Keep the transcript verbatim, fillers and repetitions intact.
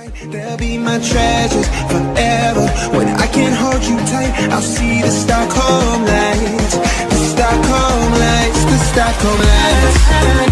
They'll be my treasures forever. When I can't hold you tight, I'll see the Stockholm lights. The Stockholm lights, the Stockholm lights.